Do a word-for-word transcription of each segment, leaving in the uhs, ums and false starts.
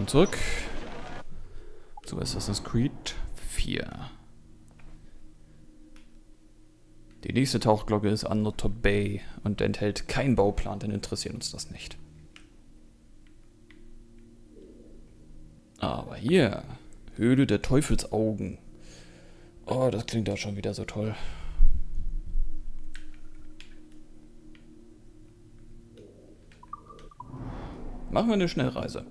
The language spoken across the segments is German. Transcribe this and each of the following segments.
Willkommen zurück zu Assassin's Creed vier. Die nächste Tauchglocke ist Undertop Bay und enthält keinen Bauplan, denn interessiert uns das nicht. Aber hier, Höhle der Teufelsaugen. Oh, das klingt da schon wieder so toll. Machen wir eine Schnellreise.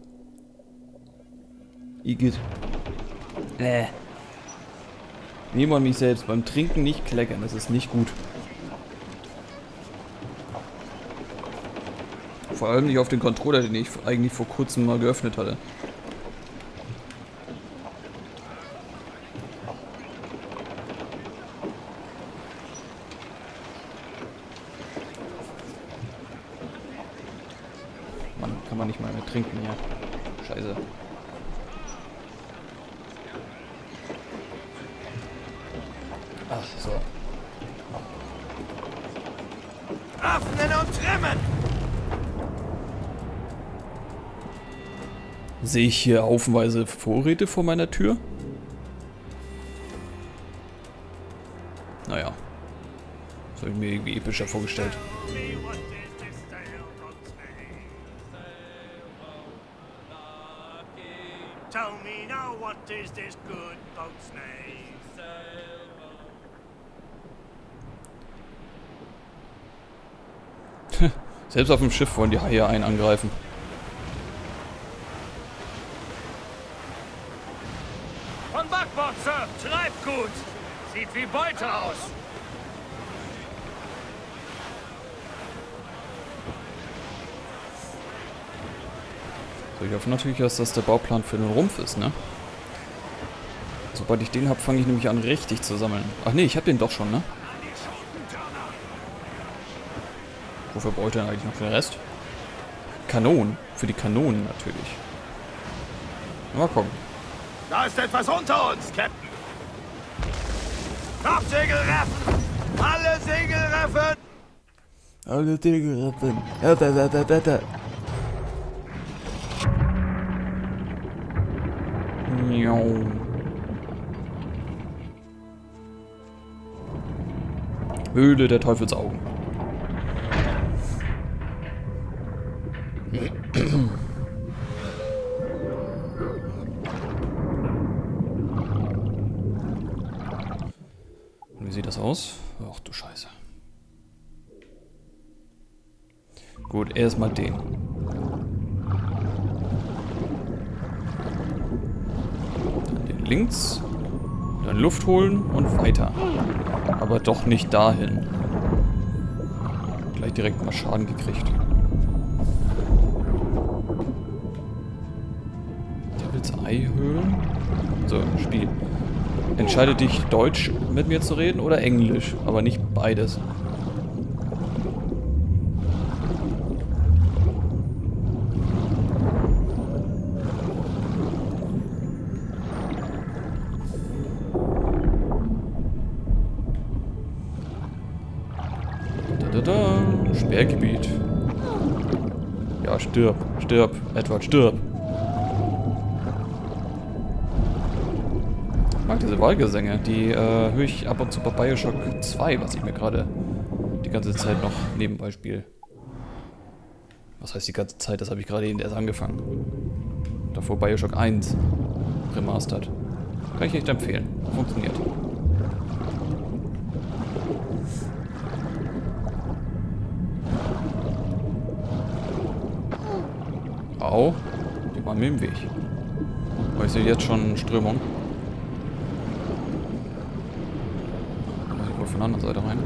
Igitt. Äh. Nehmen wir mich selbst beim Trinken nicht kleckern, das ist nicht gut. Vor allem nicht auf den Controller, den ich eigentlich vor kurzem mal geöffnet hatte. Mann, kann man nicht mal mehr trinken hier. Scheiße. Ach so. Öffnen und trimmen! Sehe ich hier haufenweise Vorräte vor meiner Tür? Naja. Das habe ich mir irgendwie epischer vorgestellt. Tell me now, what is this good boat's name? Selbst auf dem Schiff wollen die Haie einen angreifen. Von Backbord, Sir! Treibt gut! Sieht wie Beute aus! So, ich hoffe natürlich, dass das der Bauplan für den Rumpf ist, ne? Sobald ich den habe, fange ich nämlich an, richtig zu sammeln. Ach nee, ich habe den doch schon, ne? Wofür brauche ich denn eigentlich noch den Rest? Kanonen. Für die Kanonen natürlich. Mal gucken. Da ist etwas unter uns, Captain! Topsegel reffen! Alle Segel reffen! Alle Segel reffen! Ja, da, da, da, da, da. Höhle der Teufelsaugen. Und wie sieht das aus? Ach du Scheiße. Gut, erstmal den. Dann den links. Dann Luft holen und weiter. Aber doch nicht dahin. Gleich direkt mal Schaden gekriegt. Devils Ei-Höhlen? So, Spiel. Entscheide dich, Deutsch mit mir zu reden oder Englisch, aber nicht beides. Da, da, da. Sperrgebiet. Ja, stirb, stirb, Edward, stirb. Ich mag diese Wahlgesänge, die äh, höre ich ab und zu bei Bioshock zwei, was ich mir gerade die ganze Zeit noch nebenbei spiele. Was heißt die ganze Zeit? Das habe ich gerade eben erst angefangen. Davor Bioshock eins remastered. Kann ich echt empfehlen. Funktioniert. Au, die waren mir im Weg. Aber ich sehe jetzt schon Strömung. Muss ich wohl von der anderen Seite rein.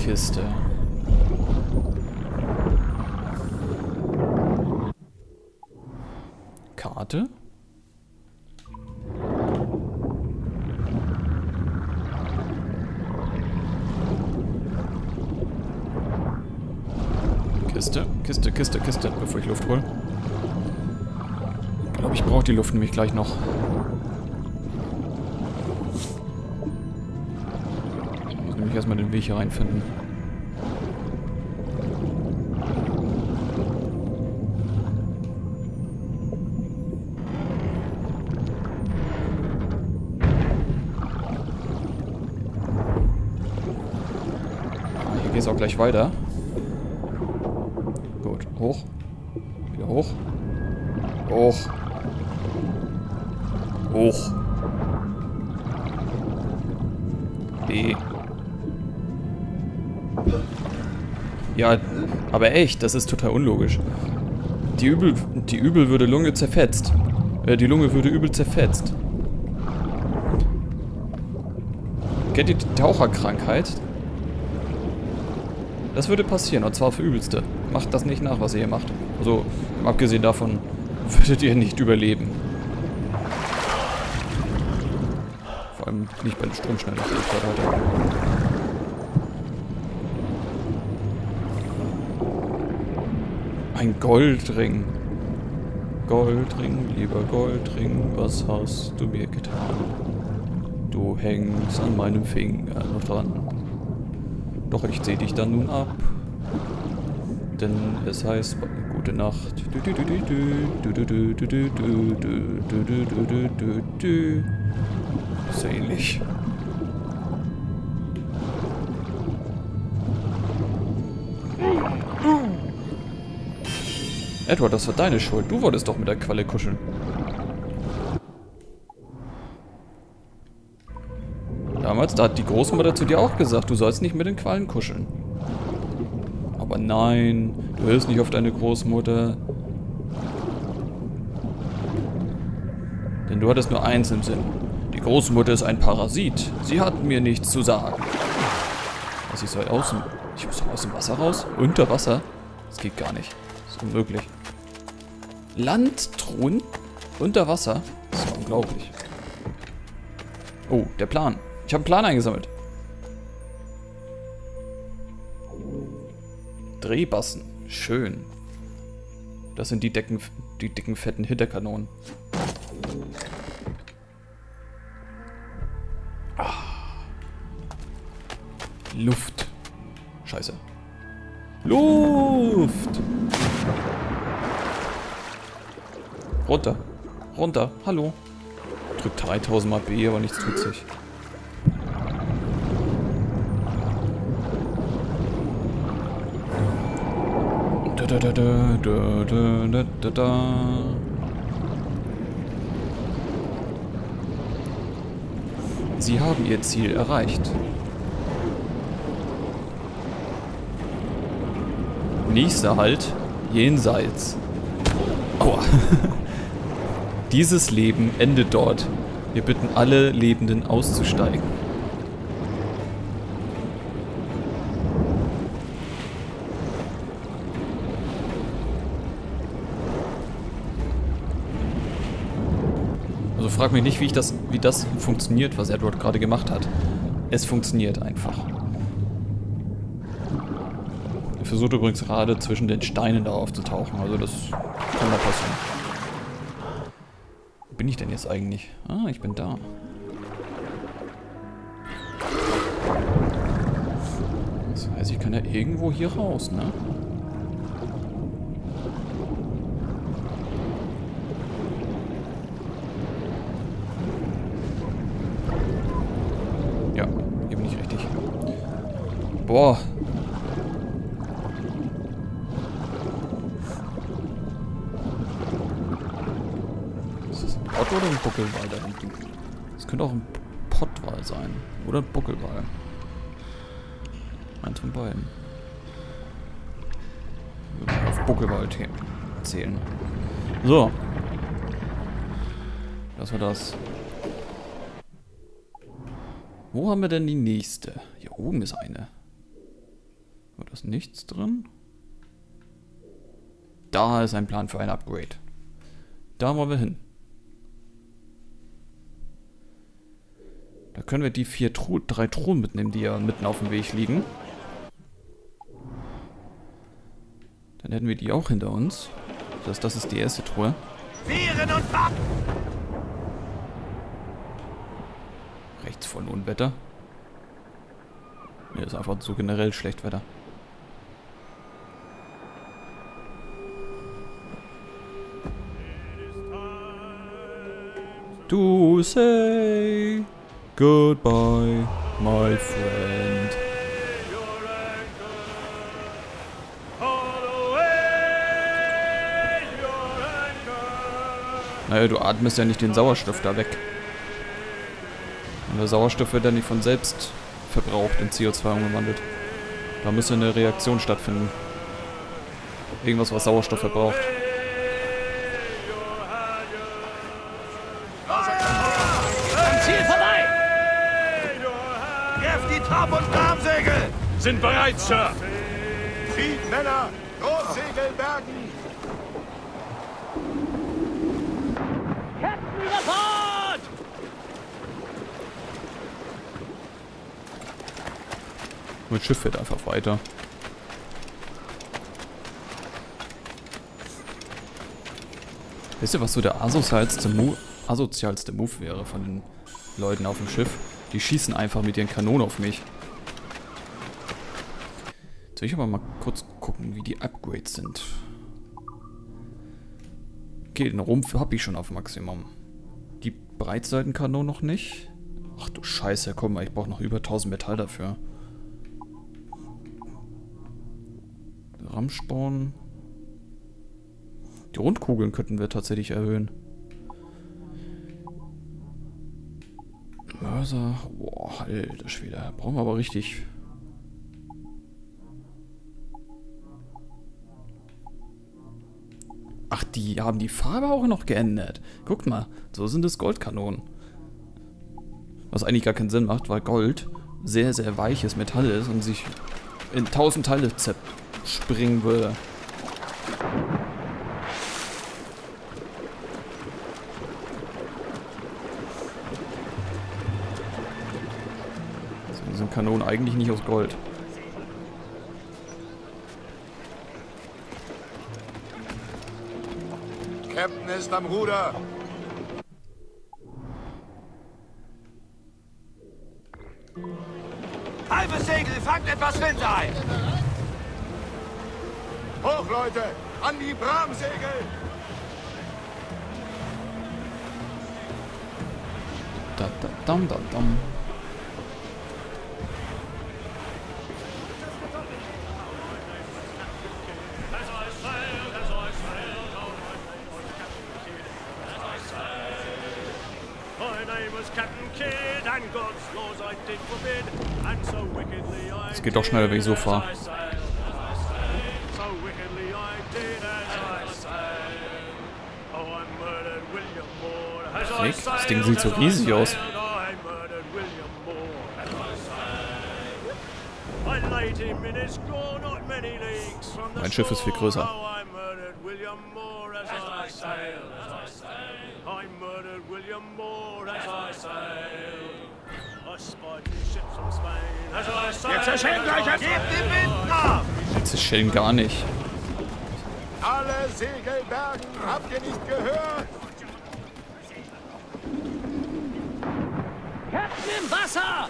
Kiste. Karte? Kiste, Kiste, Kiste, Kiste, bevor ich Luft hole. Ich glaube, ich brauche die Luft nämlich gleich noch. Ich muss nämlich erstmal den Weg hier reinfinden. Ah, hier geht es auch gleich weiter. Gut, hoch. Wieder hoch. Hoch. Hoch. B. Ja, aber echt, das ist total unlogisch. Die Übel, die Übel würde Lunge zerfetzt. Äh, die Lunge würde übel zerfetzt. Kennt ihr die Taucherkrankheit? Das würde passieren, und zwar für Übelste. Macht das nicht nach, was ihr hier macht. Also, abgesehen davon, würdet ihr nicht überleben. Vor allem nicht bei der Stromschnelligkeit. Ein Goldring. Goldring, lieber Goldring, was hast du mir getan? Du hängst an meinem Finger noch dran. Doch ich zieh dich dann nun ab. Denn es heißt gute Nacht. So ähnlich. Edward, das war deine Schuld. Du wolltest doch mit der Qualle kuscheln. Damals, da hat die Großmutter zu dir auch gesagt, du sollst nicht mit den Quallen kuscheln. Aber nein, du hörst nicht auf deine Großmutter. Denn du hattest nur eins im Sinn. Die Großmutter ist ein Parasit. Sie hat mir nichts zu sagen. Was, ich soll aus dem... Ich muss doch aus dem Wasser raus? Unter Wasser? Das geht gar nicht. Das ist unmöglich. Landtruhen? Unter Wasser? Das ist unglaublich. Oh, der Plan. Ich habe einen Plan eingesammelt. Drehbassen. Schön. Das sind die, Decken, die dicken, fetten Hinterkanonen. Ah. Luft. Scheiße. Luft! Runter. Runter. Hallo. Drückt dreitausend Mal B, aber nichts tut sich. Da, da, da, da, da, da, da, da. Sie haben ihr Ziel erreicht. Nächster Halt, jenseits. Aua. Dieses Leben endet dort. Wir bitten alle Lebenden auszusteigen. Also frag mich nicht, wie ich das, wie das funktioniert, was Edward gerade gemacht hat. Es funktioniert einfach. Er versucht übrigens gerade zwischen den Steinen da aufzutauchen, also das kann mal passieren. Wo bin ich denn jetzt eigentlich? Ah, ich bin da. Das heißt, ich kann ja irgendwo hier raus, ne? Ja, hier bin ich richtig. Boah. Oder ein Buckelwal da hinten. Das könnte auch ein Pottwal sein. Oder ein Buckelwal. Eins von beiden. Wir können auf Buckelwal zählen. So. Das war das. Wo haben wir denn die nächste? Hier oben ist eine. War das nichts drin? Da ist ein Plan für ein Upgrade. Da wollen wir hin. Da können wir die vier Tru drei Truhen mitnehmen, die ja mitten auf dem Weg liegen. Dann hätten wir die auch hinter uns. Das heißt, das ist die erste Truhe. Vieren und ab! Rechts voll Unwetter. Ne, ist einfach so generell schlecht Wetter. To say goodbye, my friend. Naja, du atmest ja nicht den Sauerstoff da weg. Und der Sauerstoff wird ja nicht von selbst verbraucht in C O zwei umgewandelt. Da müsste eine Reaktion stattfinden. Irgendwas, was Sauerstoff verbraucht. Ziel vorbei! Werft die Trab- und Darmsegel! Sind bereit, Sir! Zieht Männer! Großsegel bergen! Captain über Bord! Mein Schiff fährt einfach weiter. Wisst ihr, was so der asozialste Move, asozialste Move wäre von den Leuten auf dem Schiff? Die schießen einfach mit ihren Kanonen auf mich. Jetzt will ich aber mal kurz gucken, wie die Upgrades sind. Okay, den Rumpf habe ich schon auf Maximum. Die Breitseitenkanonen noch nicht. Ach du Scheiße, komm mal, ich brauche noch über tausend Metall dafür. Rammsporn. Die Rundkugeln könnten wir tatsächlich erhöhen. Mörser. Boah, alter Schwede. Brauchen wir aber richtig. Ach, die haben die Farbe auch noch geändert. Guckt mal, so sind es Goldkanonen. Was eigentlich gar keinen Sinn macht, weil Gold sehr, sehr weiches Metall ist und sich in tausend Teile zerspringen würde. So sind Kanonen eigentlich nicht aus Gold. Captain ist am Ruder! Halbes Segel, fangt etwas Wind ein! Hoch, Leute! An die Bramsegel! Da, da, dam, da, dam. Es geht doch schneller, wenn ich so fahre. Perfekt. Das Ding sieht so riesig aus. Mein Schiff ist viel größer. Wir zerschellen gleich! Gebt den Wind nach! Das schellen gar nicht. Alle Segel bergen! Habt ihr nicht gehört? Captain im Wasser!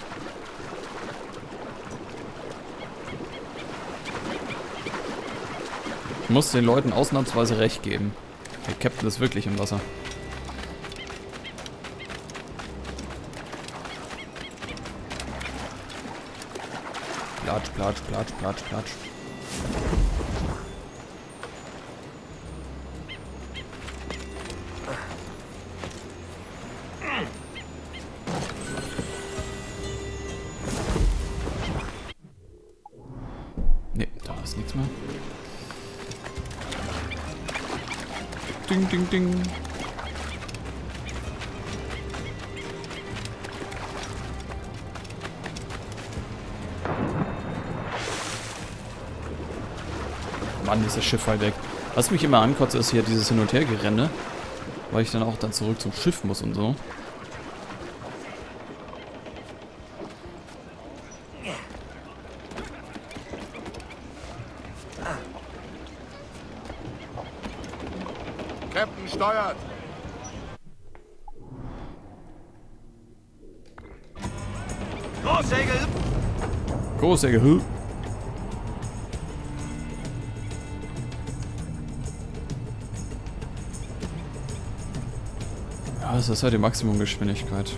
Ich muss den Leuten ausnahmsweise recht geben. Der Captain ist wirklich im Wasser. Platsch, platsch, platsch, platsch, platsch. Ne, da ist nichts mehr. Ding, ding, ding. Mann, ist das Schiff weit weg. Was mich immer ankotzt, ist hier dieses Hin- und Hergerenne. Weil ich dann auch dann zurück zum Schiff muss und so. Captain steuert. Großsegel! Großsegel. Ja, das ist halt die Maximumgeschwindigkeit.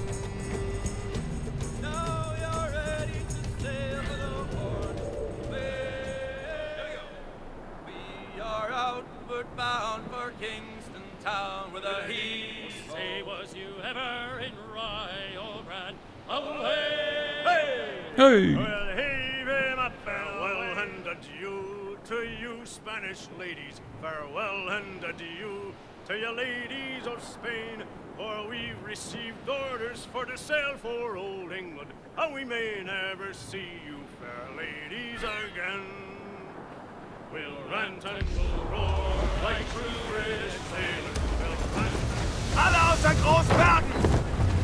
Hey! Well, heave him up, farewell and adieu to you Spanish ladies. Farewell and adieu to you ladies of Spain. For we've received orders for to sail for old England, and we may never see you fair ladies again. We'll rant and we'll roar like true British sailors. We'll rant. Alle außer Großbergen!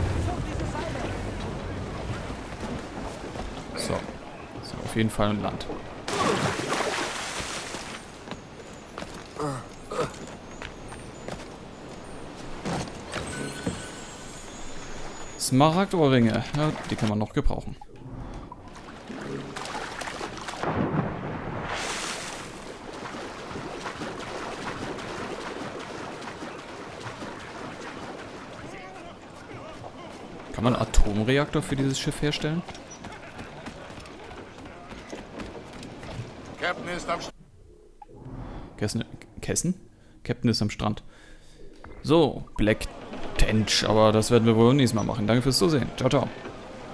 So. So, auf jeden Fall ein Land. Smaragdohrringe. Ja, die kann man noch gebrauchen. Kann man einen Atomreaktor für dieses Schiff herstellen? Captain ist am St Kessen? Kessen? Captain ist am Strand. So, Black Tench, aber das werden wir wohl nächstes Mal machen. Danke fürs Zusehen. Ciao, ciao.